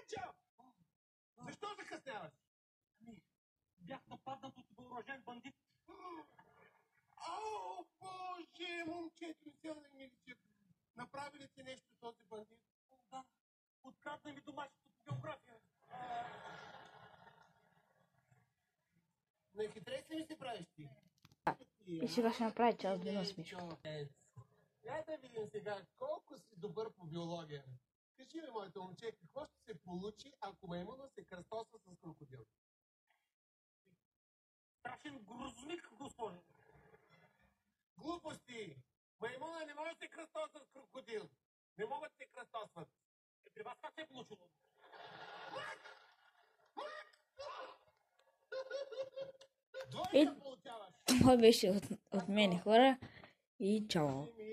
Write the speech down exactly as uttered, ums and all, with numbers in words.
Петя! Защо закъсняваш? Ами, бях нападнат от въоръжен бандит. О, боже, момчето, сега не ми личи. Направи ли ти нещо този бандит? Да, открадна ми домашната биография. Не хитрец ли ми се правиш ти? И сега ще направи част две на смешка. Я да видим сега колко си добър по биология. Кажи ми, моето момче, какво ще се получи, ако маймуна се кръстосва с крокодил? Страшен грозник, господи. Глупости! Маймуна не може да се кръстосва с крокодил. Не могат да се кръстосват. Е, при вас как се е получило? Двойка получаваш! Това беше от, от мен, хора. И чао.